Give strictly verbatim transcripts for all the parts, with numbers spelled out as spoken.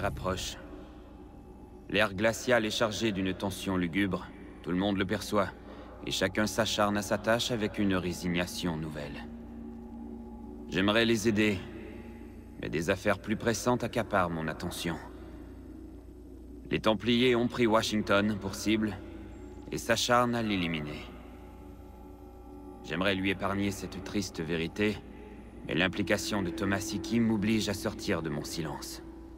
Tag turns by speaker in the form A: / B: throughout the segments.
A: l'hiver approche. L'air glacial est chargé d'une tension lugubre, tout le monde le perçoit, et chacun s'acharne à sa tâche avec une résignation nouvelle. J'aimerais les aider, mais des affaires plus pressantes accaparent mon attention. Les Templiers ont pris Washington pour cible, et s'acharnent à l'éliminer. J'aimerais lui épargner cette triste vérité, mais l'implication de Thomas Hickey m'oblige à sortir de mon silence.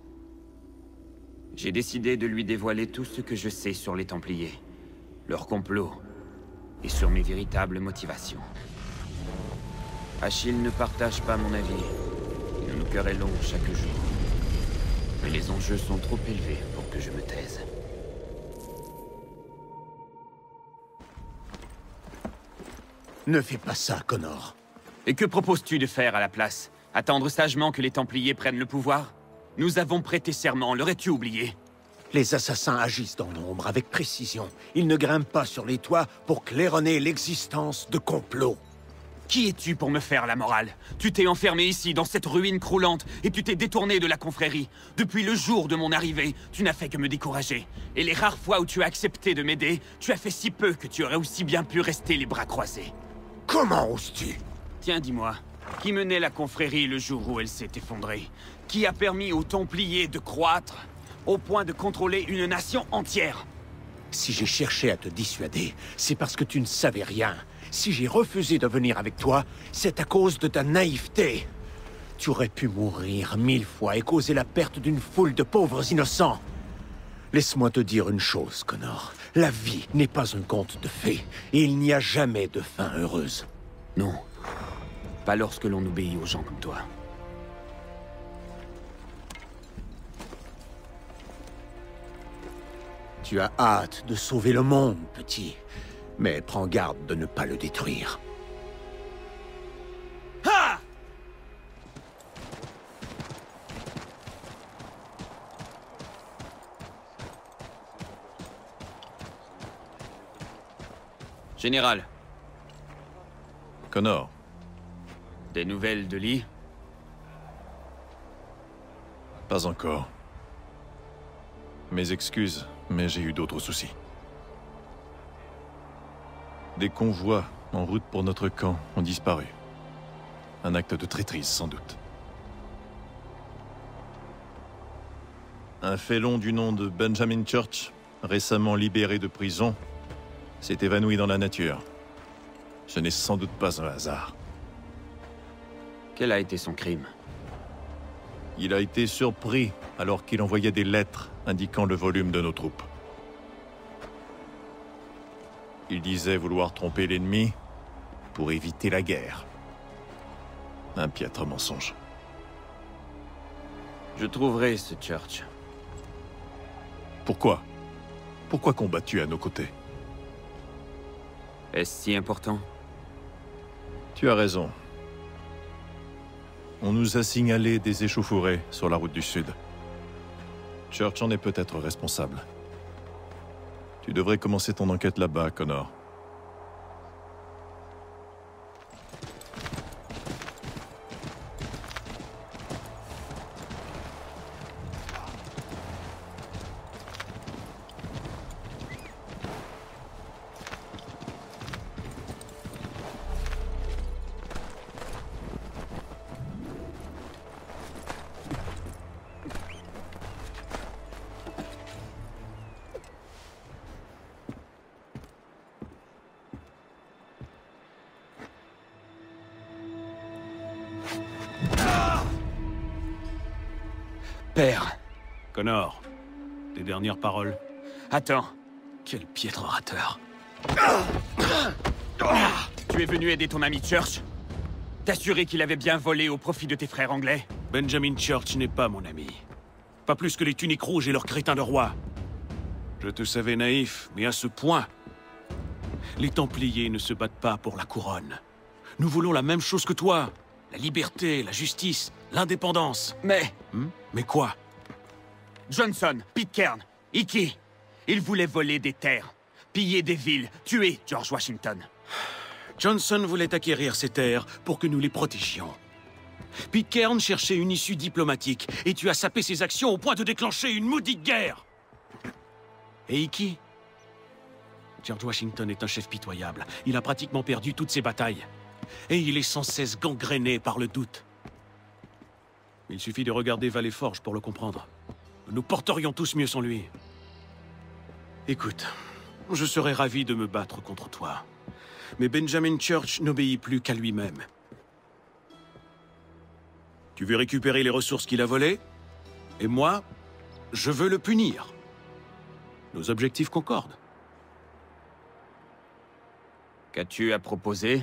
A: J'ai décidé de lui dévoiler tout ce que je sais sur les Templiers, leur complot, et sur mes véritables motivations. Achille ne partage pas mon avis, et nous nous querellons chaque jour. Mais les enjeux sont trop élevés pour que je me taise.
B: Ne fais pas ça, Connor.
A: Et que proposes-tu de faire à la place? Attendre sagement que les Templiers prennent le pouvoir? Nous avons prêté serment, l'aurais-tu oublié?
B: Les assassins agissent dans l'ombre avec précision. Ils ne grimpent pas sur les toits pour claironner l'existence de complots.
A: Qui es-tu pour me faire la morale? Tu t'es enfermé ici, dans cette ruine croulante, et tu t'es détourné de la confrérie. Depuis le jour de mon arrivée, tu n'as fait que me décourager. Et les rares fois où tu as accepté de m'aider, tu as fait si peu que tu aurais aussi bien pu rester les bras croisés.
B: Comment oses-tu?
A: Tiens, dis-moi, qui menait la confrérie le jour où elle s'est effondrée? Qui a permis aux Templiers de croître, au point de contrôler une nation entière?
B: Si j'ai cherché à te dissuader, c'est parce que tu ne savais rien. Si j'ai refusé de venir avec toi, c'est à cause de ta naïveté. Tu aurais pu mourir mille fois et causer la perte d'une foule de pauvres innocents. Laisse-moi te dire une chose, Connor. La vie n'est pas un conte de fées, et il n'y a jamais de fin heureuse.
A: Non. Pas lorsque l'on obéit aux gens comme toi.
B: Tu as hâte de sauver le monde, petit. Mais prends garde de ne pas le détruire.
A: Ah! Général.
C: Connor.
A: Des nouvelles de Lee?
C: Pas encore. Mes excuses, mais j'ai eu d'autres soucis. Des convois en route pour notre camp ont disparu. Un acte de traîtrise, sans doute. Un félon du nom de Benjamin Church, récemment libéré de prison, s'est évanoui dans la nature. Ce n'est sans doute pas un hasard.
A: Quel a été son crime?
C: Il a été surpris alors qu'il envoyait des lettres indiquant le volume de nos troupes. Il disait vouloir tromper l'ennemi pour éviter la guerre. Un piètre mensonge.
A: Je trouverai ce Church.
C: Pourquoi? Pourquoi combattu à nos côtés?
A: Est-ce si important?
C: Tu as raison. On nous a signalé des échauffourées sur la route du Sud. Church en est peut-être responsable. Tu devrais commencer ton enquête là-bas, Connor.
A: Père.
D: Connor, tes dernières paroles.
A: Attends.
D: Quel piètre orateur.
A: Tu es venu aider ton ami Church? T'assurer qu'il avait bien volé au profit de tes frères anglais?
D: Benjamin Church n'est pas mon ami. Pas plus que les tuniques rouges et leurs crétins de roi. Je te savais naïf, mais à ce point. Les Templiers ne se battent pas pour la couronne. Nous voulons la même chose que toi. La liberté, la justice, l'indépendance.
A: Mais...
D: Hmm? Mais quoi?
A: Johnson, Pitcairn, Hickey, ils voulaient voler des terres, piller des villes, tuer George Washington.
D: Johnson voulait acquérir ces terres pour que nous les protégions. Pitcairn cherchait une issue diplomatique, et tu as sapé ses actions au point de déclencher une maudite guerre. Et Iki? George Washington est un chef pitoyable. Il a pratiquement perdu toutes ses batailles. Et il est sans cesse gangréné par le doute. Il suffit de regarder Valley Forge pour le comprendre. Nous porterions tous mieux sans lui. Écoute, je serais ravi de me battre contre toi. Mais Benjamin Church n'obéit plus qu'à lui-même. Tu veux récupérer les ressources qu'il a volées? Et moi, je veux le punir. Nos objectifs concordent.
A: Qu'as-tu à proposer?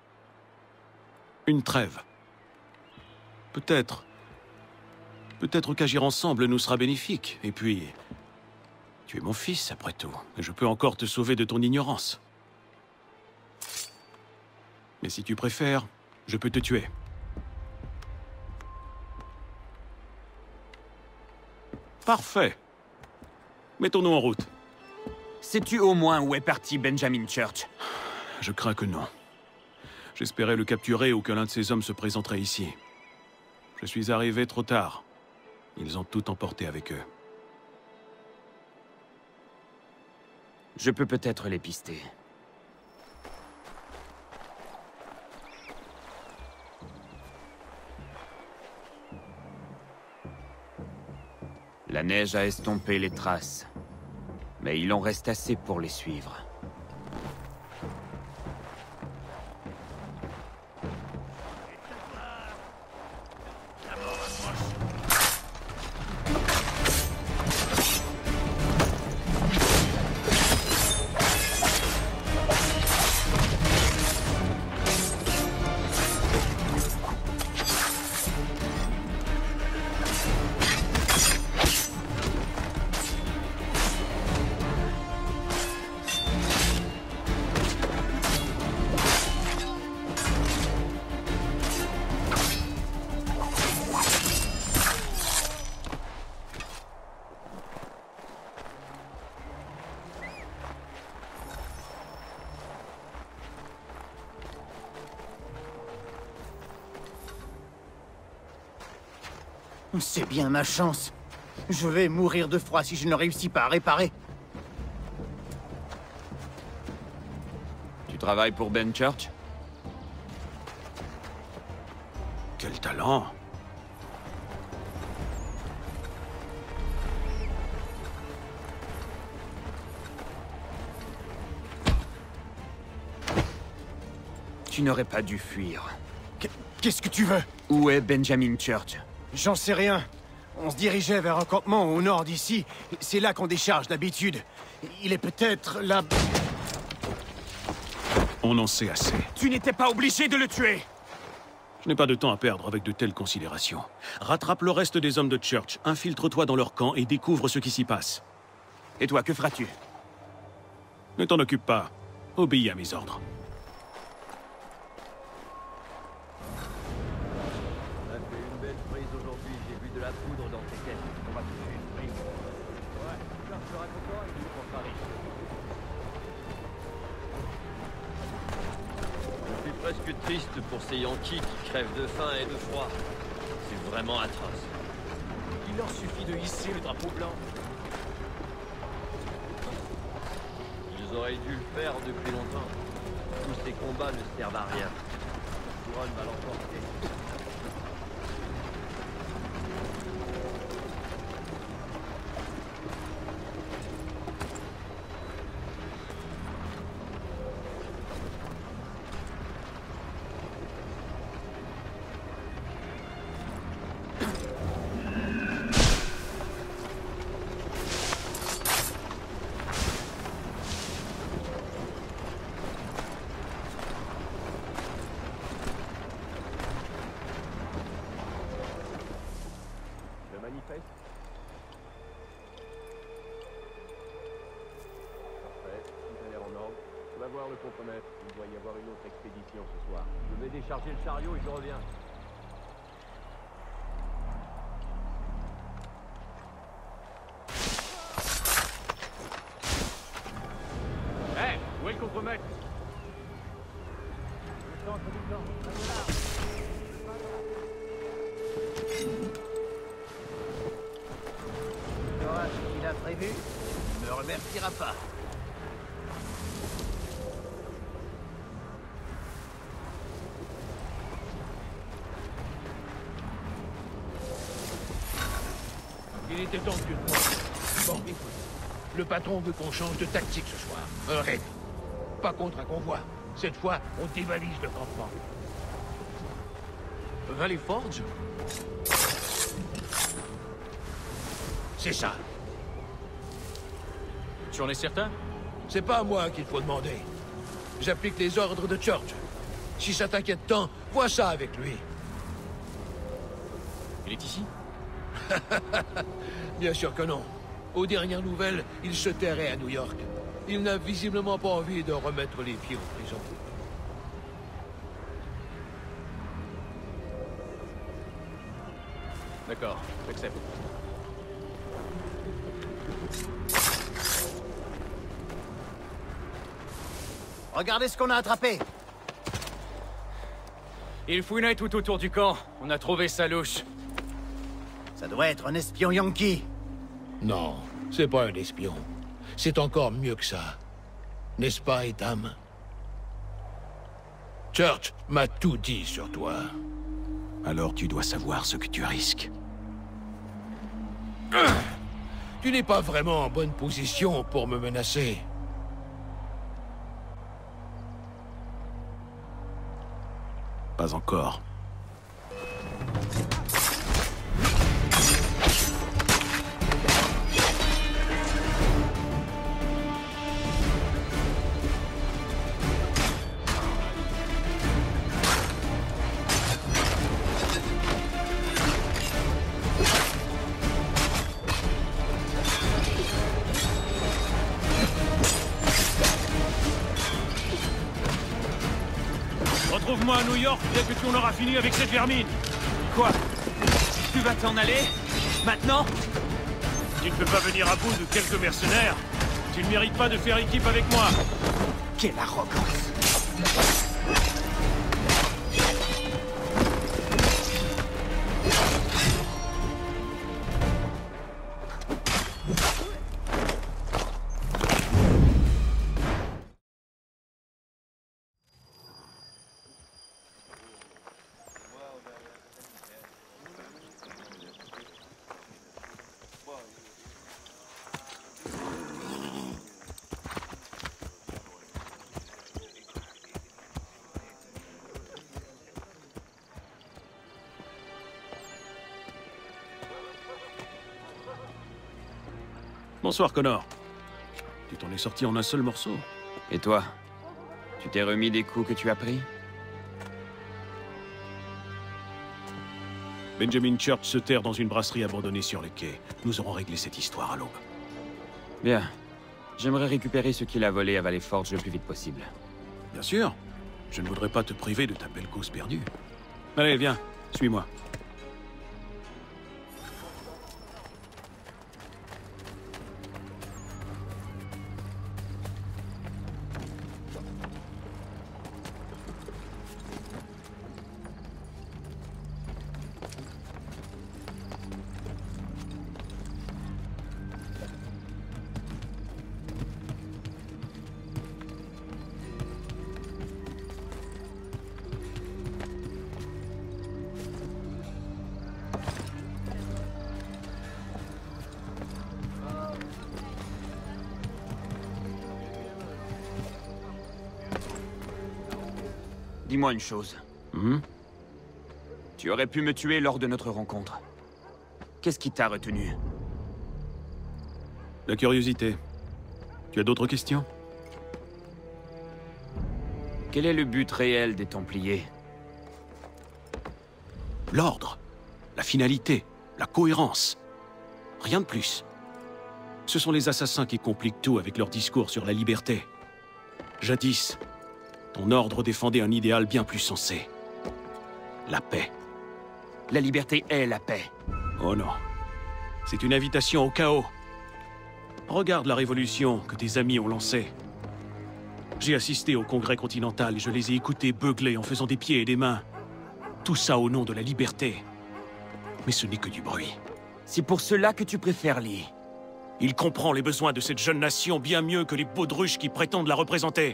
D: Une trêve. Peut-être. Peut-être qu'agir ensemble nous sera bénéfique. Et puis... tu es mon fils, après tout. Et je peux encore te sauver de ton ignorance. Mais si tu préfères, je peux te tuer. Parfait. Mettons-nous en route.
A: Sais-tu au moins où est parti Benjamin Church?
D: Je crains que non. J'espérais le capturer ou que l'un de ses hommes se présenterait ici. Je suis arrivé trop tard. Ils ont tout emporté avec eux.
A: Je peux peut-être les pister. La neige a estompé les traces, mais il en reste assez pour les suivre.
E: C'est bien ma chance. Je vais mourir de froid si je ne réussis pas à réparer.
A: Tu travailles pour Ben Church?
D: Quel talent!
A: Tu n'aurais pas dû fuir.
E: Qu'est-ce que tu veux?
A: Où est Benjamin Church?
E: J'en sais rien. On se dirigeait vers un campement au nord d'ici. C'est là qu'on décharge d'habitude. Il est peut-être là...
D: On en sait assez.
E: Tu n'étais pas obligé de le tuer!
D: Je n'ai pas de temps à perdre avec de telles considérations. Rattrape le reste des hommes de Church, infiltre-toi dans leur camp et découvre ce qui s'y passe.
A: Et toi, que feras-tu?
D: Ne t'en occupe pas. Obéis à mes ordres.
F: Presque triste pour ces Yankees qui crèvent de faim et de froid. C'est vraiment atroce.
E: Il leur suffit de hisser le drapeau blanc.
F: Ils auraient dû le faire depuis longtemps. Tous ces combats ne servent à rien. La couronne va l'emporter.
G: Le compromettre. Il doit y avoir une autre expédition ce soir. Je vais décharger le chariot et je reviens. Hé, hey, où est le compromettre? Le centre du camp.
H: partira pas.
I: Il était temps que tu te montres. Bon, écoute. Le patron veut qu'on change de tactique ce soir. Un raid. Pas contre un convoi. Cette fois, on dévalise le campement.
H: Valley Forge?
I: C'est ça.
H: Tu en es certain?
I: C'est pas à moi qu'il faut demander. J'applique les ordres de Church. Si ça t'inquiète tant, vois ça avec lui.
H: Il est ici?
I: Bien sûr que non. Aux dernières nouvelles, il se terrait à New York. Il n'a visiblement pas envie de remettre les pieds en prison.
H: D'accord, j'accepte.
E: Regardez ce qu'on a attrapé.
H: Il fouinait tout autour du camp. On a trouvé sa louche.
E: Ça doit être un espion yankee.
I: Non, c'est pas un espion. C'est encore mieux que ça. N'est-ce pas, Etham? Church m'a tout dit sur toi.
D: Alors tu dois savoir ce que tu risques.
I: Tu n'es pas vraiment en bonne position pour me menacer.
D: Pas encore. Retrouve-moi à New York dès que tu en auras fini avec cette vermine.
A: Quoi? Tu vas t'en aller? Maintenant?
D: Tu ne peux pas venir à bout de quelques mercenaires. Tu ne mérites pas de faire équipe avec moi.
E: Quelle arrogance!
D: Bonsoir, Connor. Tu t'en es sorti en un seul morceau.
A: Et toi? Tu t'es remis des coups que tu as pris?
D: Benjamin Church se terre dans une brasserie abandonnée sur les quais. Nous aurons réglé cette histoire à l'aube.
A: Bien. J'aimerais récupérer ce qu'il a volé à Valley Forge le plus vite possible.
D: Bien sûr. Je ne voudrais pas te priver de ta belle cause perdue. Allez, viens. Suis-moi.
A: Dis-moi une chose.
D: Hmm?
A: Tu aurais pu me tuer lors de notre rencontre. Qu'est-ce qui t'a retenu?
D: La curiosité. Tu as d'autres questions?
A: Quel est le but réel des Templiers?
D: L'ordre, la finalité, la cohérence. Rien de plus. Ce sont les assassins qui compliquent tout avec leur discours sur la liberté. Jadis, ton ordre défendait un idéal bien plus sensé. La paix.
A: La liberté est la paix.
D: Oh non. C'est une invitation au chaos. Regarde la révolution que tes amis ont lancée. J'ai assisté au Congrès continental et je les ai écoutés beugler en faisant des pieds et des mains. Tout ça au nom de la liberté. Mais ce n'est que du bruit.
A: C'est pour cela que tu préfères Lee.
D: Il comprend les besoins de cette jeune nation bien mieux que les baudruches qui prétendent la représenter.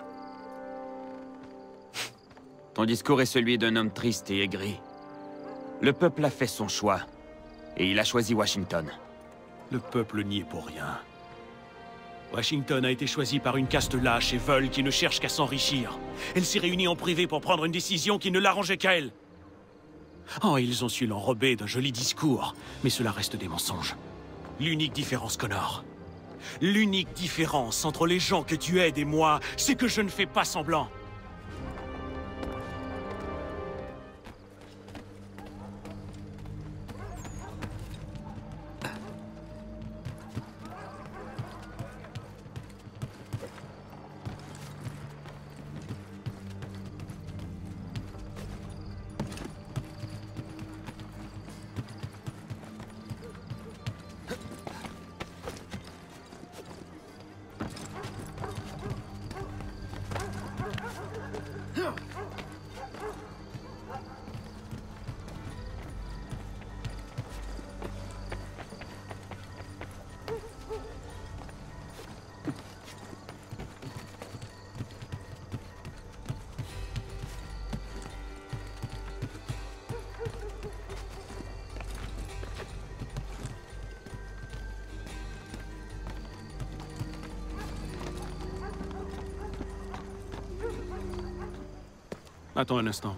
A: Ton discours est celui d'un homme triste et aigri. Le peuple a fait son choix, et il a choisi Washington.
D: Le peuple n'y est pour rien. Washington a été choisi par une caste lâche et veule qui ne cherche qu'à s'enrichir. Elle s'est réunie en privé pour prendre une décision qui ne l'arrangeait qu'à elle. Oh, ils ont su l'enrober d'un joli discours, mais cela reste des mensonges. L'unique différence, Connor, l'unique différence entre les gens que tu aides et moi, c'est que je ne fais pas semblant. Attends un instant.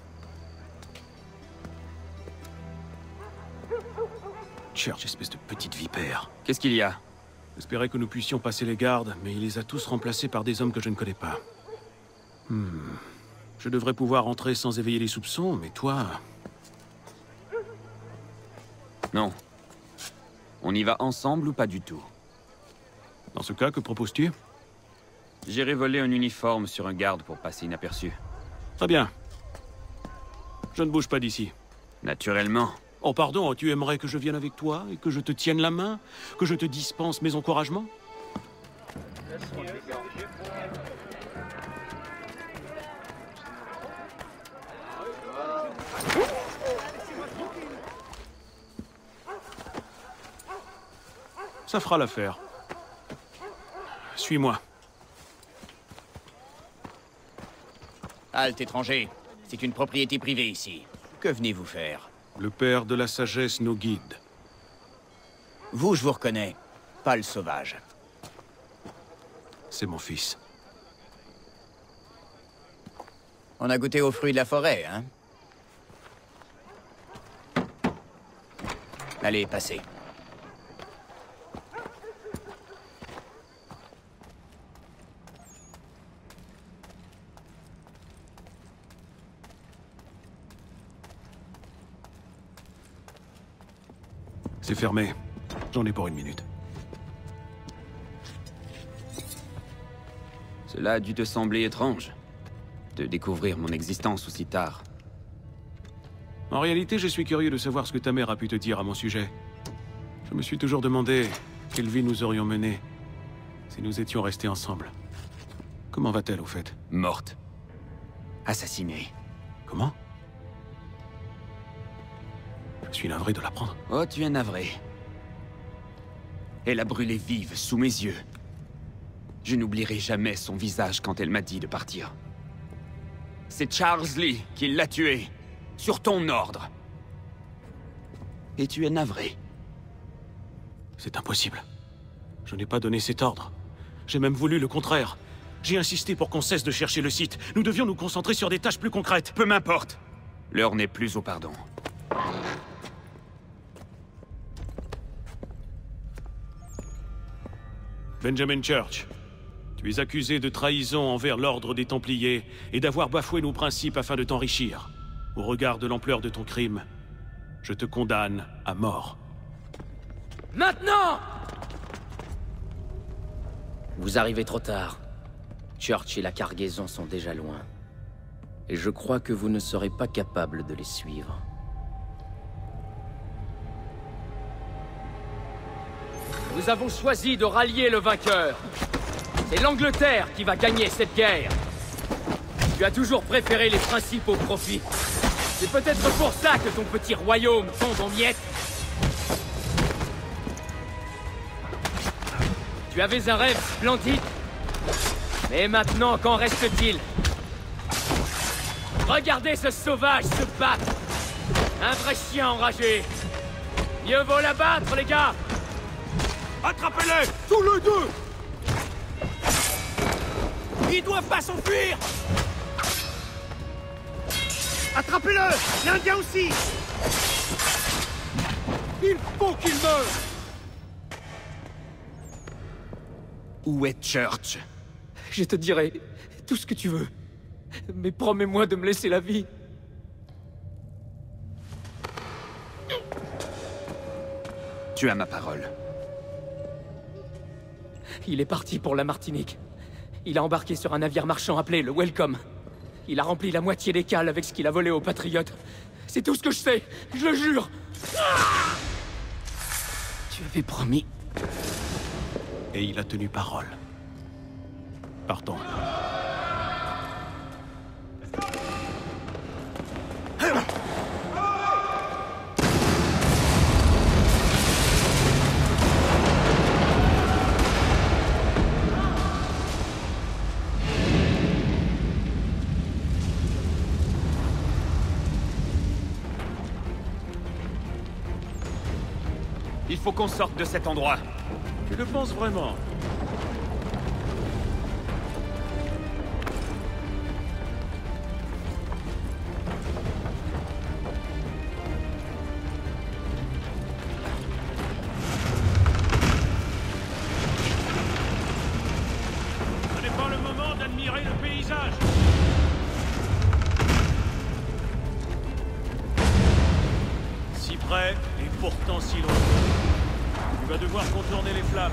D: Church, espèce de petite vipère.
A: Qu'est-ce qu'il y a?
D: J'espérais que nous puissions passer les gardes, mais il les a tous remplacés par des hommes que je ne connais pas. Hmm. Je devrais pouvoir entrer sans éveiller les soupçons, mais toi...
A: Non. On y va ensemble ou pas du tout?
D: Dans ce cas, que proposes-tu?
A: J'irai voler un uniforme sur un garde pour passer inaperçu.
D: Très bien. Je ne bouge pas d'ici.
A: Naturellement.
D: Oh pardon, tu aimerais que je vienne avec toi et que je te tienne la main? Que je te dispense mes encouragements? Ça fera l'affaire. Suis-moi.
J: Halte, étranger. C'est une propriété privée ici. Que venez-vous faire?
D: Le père de la sagesse nous guide.
J: Vous, je vous reconnais. Pas le sauvage.
D: C'est mon fils.
J: On a goûté aux fruits de la forêt, hein? Allez, passez.
D: C'est fermé. J'en ai pour une minute.
A: Cela a dû te sembler étrange, de découvrir mon existence aussi tard.
D: En réalité, je suis curieux de savoir ce que ta mère a pu te dire à mon sujet. Je me suis toujours demandé quelle vie nous aurions menée si nous étions restés ensemble. Comment va-t-elle, au fait?
A: Morte. Assassinée.
D: Comment? Je suis navré de l'apprendre.
A: Oh, tu es navré. Elle a brûlé vive sous mes yeux. Je n'oublierai jamais son visage quand elle m'a dit de partir. C'est Charles Lee qui l'a tuée, sur ton ordre. Et tu es navré.
D: C'est impossible. Je n'ai pas donné cet ordre. J'ai même voulu le contraire. J'ai insisté pour qu'on cesse de chercher le site. Nous devions nous concentrer sur des tâches plus concrètes.
A: Peu m'importe. L'heure n'est plus au pardon.
D: Benjamin Church, tu es accusé de trahison envers l'ordre des Templiers et d'avoir bafoué nos principes afin de t'enrichir. Au regard de l'ampleur de ton crime, je te condamne à mort.
H: Maintenant! Vous arrivez trop tard. Church et la cargaison sont déjà loin. Et je crois que vous ne serez pas capable de les suivre. Nous avons choisi de rallier le vainqueur. C'est l'Angleterre qui va gagner cette guerre. Tu as toujours préféré les principes au profit. C'est peut-être pour ça que ton petit royaume tombe en miettes. Tu avais un rêve splendide. Mais maintenant, qu'en reste-t-il? Regardez ce sauvage se battre. Un vrai chien enragé. Mieux vaut l'abattre, les gars.
D: Attrapez-les! Tous les deux!
E: Ils doivent pas s'enfuir! Attrapez-le! L'Indien aussi!
D: Il faut qu'il meure!
B: Où est Church?
H: Je te dirai tout ce que tu veux. Mais promets-moi de me laisser la vie.
A: Tu as ma parole.
H: Il est parti pour la Martinique. Il a embarqué sur un navire marchand appelé le Welcome. Il a rempli la moitié des cales avec ce qu'il a volé aux Patriotes. C'est tout ce que je sais, je le jure. Tu avais promis.
D: Et il a tenu parole. Partons.
A: Il faut qu'on sorte de cet endroit.
D: Tu le penses vraiment? Ce n'est pas le moment d'admirer le paysage. Si près et pourtant si loin. Tu vas devoir contourner les flammes.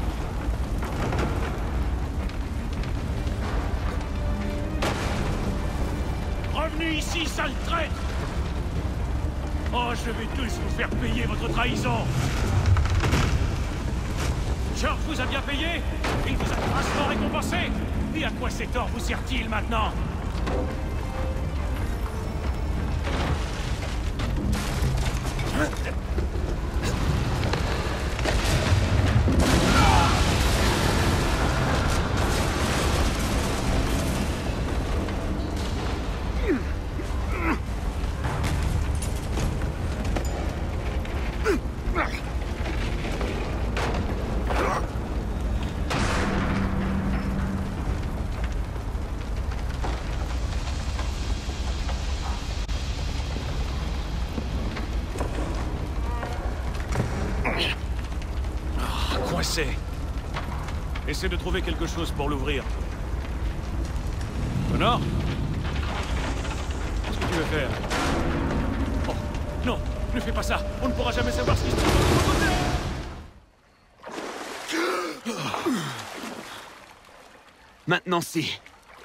D: Revenez ici, sale traître! Oh, je vais tous vous faire payer votre trahison! George vous a bien payé? Il vous a grassement récompensé? Et à quoi cet or vous sert-il maintenant? Essaie de trouver quelque chose pour l'ouvrir. Connor? Qu'est-ce que tu veux faire? Oh, non, ne fais pas ça. On ne pourra jamais savoir ce qui se passe de l'autre côté.
A: Maintenant, si.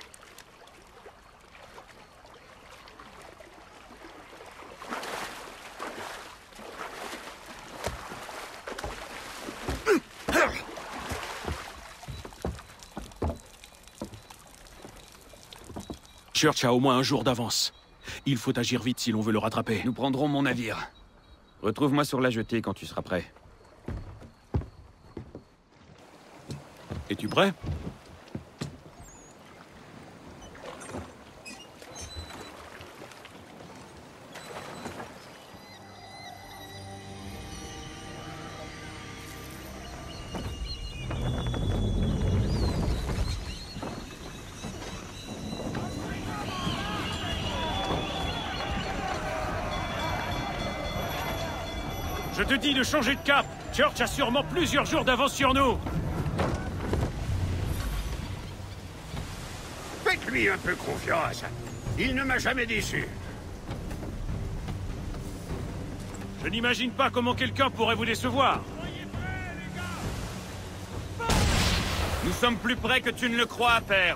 D: Church a au moins un jour d'avance. Il faut agir vite si l'on veut le rattraper.
A: Nous prendrons mon navire. Retrouve-moi sur la jetée quand tu seras prêt.
D: Es-tu prêt? Je te dis de changer de cap. Church a sûrement plusieurs jours d'avance sur nous.
I: Faites-lui un peu confiance. Il ne m'a jamais déçu.
D: Je n'imagine pas comment quelqu'un pourrait vous décevoir.
A: Nous sommes plus près que tu ne le crois, père.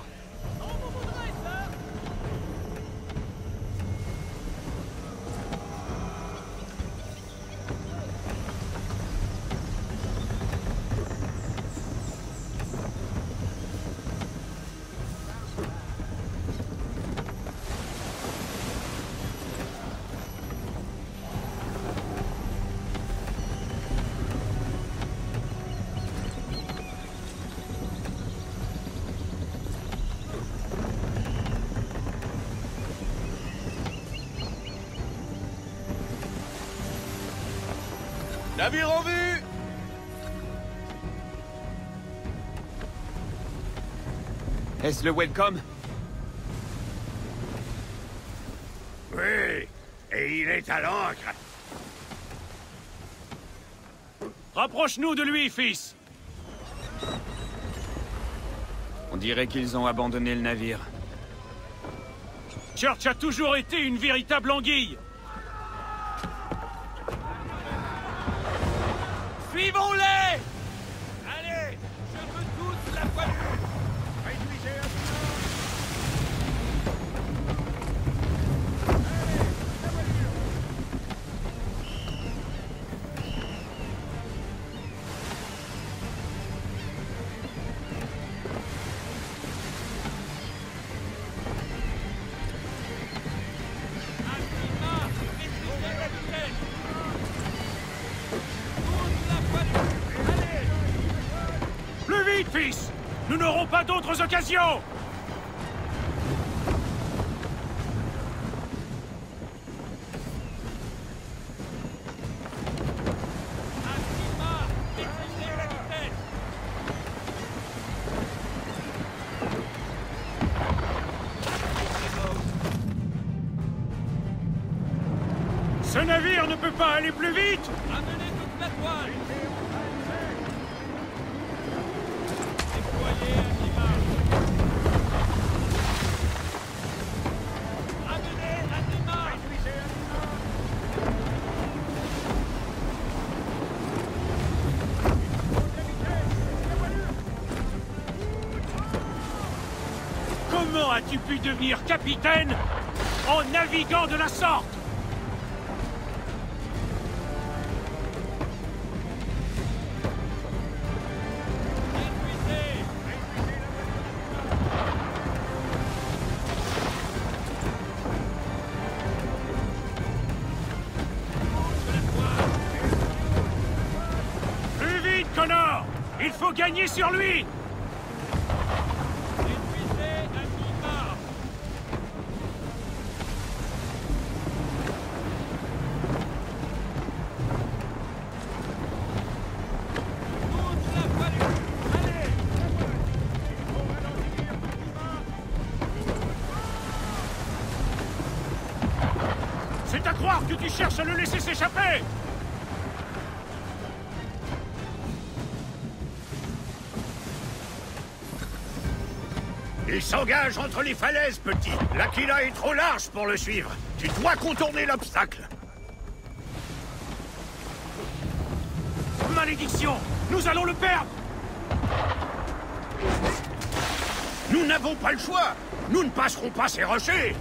I: Navire en vue!
A: Est-ce le Welcome?
I: Oui, et il est à l'ancre.
D: Rapproche-nous de lui, fils!
A: On dirait qu'ils ont abandonné le navire.
D: Church a toujours été une véritable anguille!
I: Suivons-les! Allez, je veux tous la voilure! Réduisez un
D: Fils! Nous n'aurons pas d'autres occasions! Ce navire ne peut pas aller plus vite!
I: Amenez toute la toile!
D: Comment as-tu pu devenir capitaine en naviguant de la sorte? Plus vite, Connor! Il faut gagner sur lui! C'est à croire que tu cherches à le laisser s'échapper!
I: Il s'engage entre les falaises, petit. L'Aquila est trop large pour le suivre. Tu dois contourner l'obstacle.
D: Malédiction! Nous allons le perdre!
I: Nous n'avons pas le choix. Nous ne passerons pas ces rochers.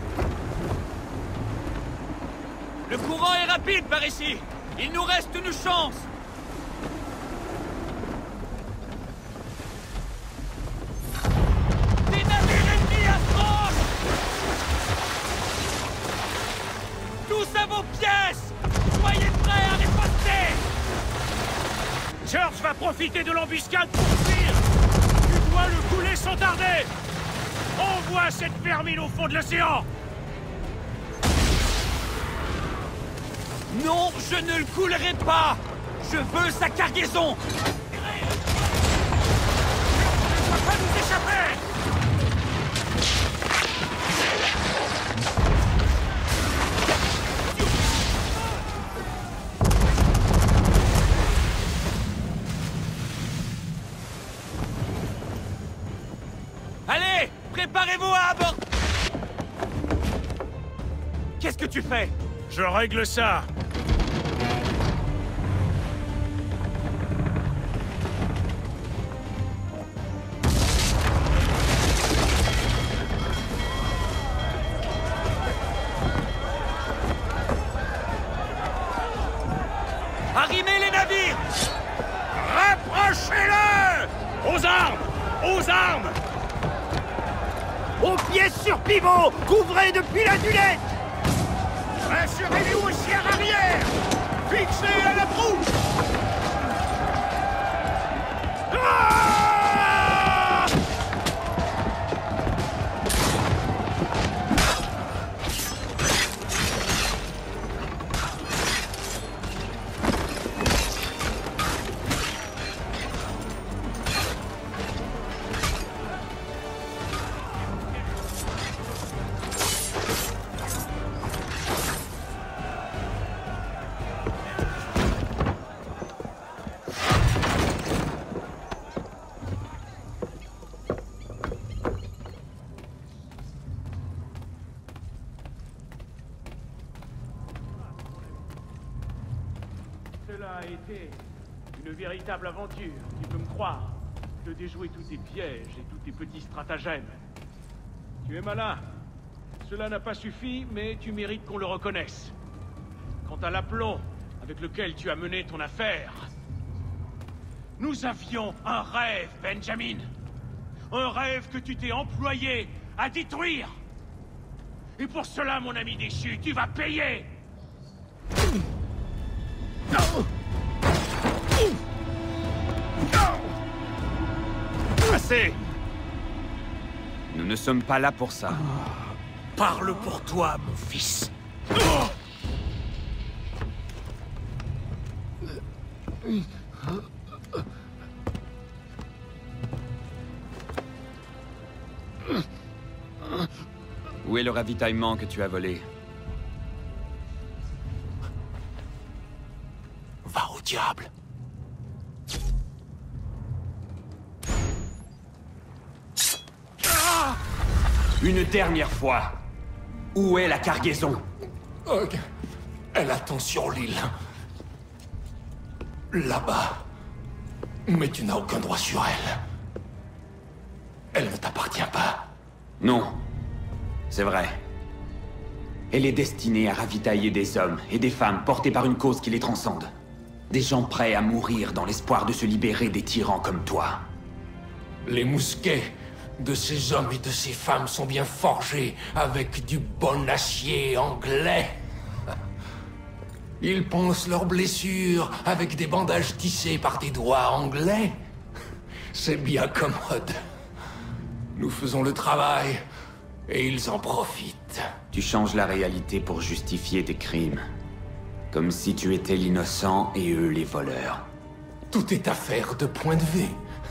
H: Le courant est rapide par ici. Il nous reste une chance. Des navires ennemis approchent! Tous à vos pièces! Soyez prêts à riposter!
D: Church va profiter de l'embuscade pour fuir! Tu dois le couler sans tarder! Envoie cette vermine au fond de l'océan!
H: Non, je ne le coulerai pas! Je veux sa cargaison!
D: Ne va pas nous échapper!
H: Allez, préparez-vous à abord... Qu'est-ce que tu fais?
D: Je règle ça!
H: Arrimez les navires!
I: Rapprochez-le! Aux armes! Aux armes!
E: Aux pieds sur pivot! Couvrez depuis la dunette!
I: Assurez-vous aussi à l'arrière! Fixez à la proue! Ah!
D: Cela a été une véritable aventure, tu peux me croire. De déjouer tous tes pièges et tous tes petits stratagèmes. Tu es malin. Cela n'a pas suffi, mais tu mérites qu'on le reconnaisse. Quant à l'aplomb avec lequel tu as mené ton affaire... Nous avions un rêve, Benjamin. Un rêve que tu t'es employé à détruire. Et pour cela, mon ami déchu, tu vas payer.
A: Assez! Nous ne sommes pas là pour ça.
B: Parle pour toi, mon fils.
A: Où est le ravitaillement que tu as volé?
B: Va au diable.
A: Une dernière fois. Où est la cargaison?
B: Ok. Elle attend sur l'île. Là-bas. Mais tu n'as aucun droit sur elle. Elle ne t'appartient pas.
A: Non. C'est vrai. Elle est destinée à ravitailler des hommes et des femmes portés par une cause qui les transcende. Des gens prêts à mourir dans l'espoir de se libérer des tyrans comme toi.
B: Les mousquets de ces hommes et de ces femmes sont bien forgés avec du bon acier anglais. Ils pansent leurs blessures avec des bandages tissés par des doigts anglais. C'est bien commode. Nous faisons le travail et ils en profitent.
A: Tu changes la réalité pour justifier tes crimes. Comme si tu étais l'innocent et eux les voleurs.
B: Tout est affaire de point de vue.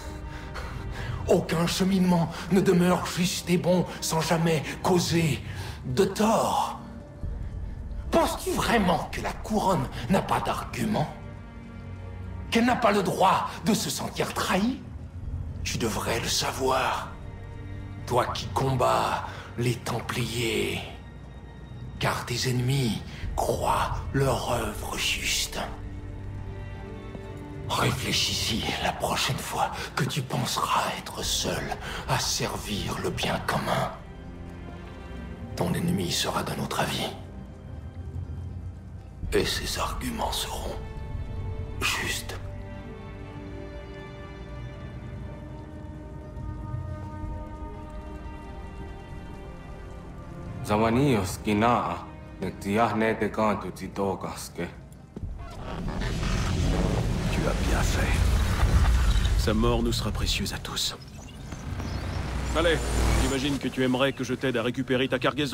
B: Aucun cheminement ne demeure juste et bon sans jamais causer de tort. Penses-tu vraiment que la couronne n'a pas d'argument? Qu'elle n'a pas le droit de se sentir trahie? Tu devrais le savoir. Toi qui combats les Templiers. Car tes ennemis croient leur œuvre juste. Réfléchis-y la prochaine fois que tu penseras être seul à servir le bien commun. Ton ennemi sera d'un autre avis. Et ses arguments seront justes.
K: Zamani oskina, nektiahne te kantu titokaske.
D: Tu as bien fait. Sa mort nous sera précieuse à tous. Allez, j'imagine que tu aimerais que je t'aide à récupérer ta cargaison ?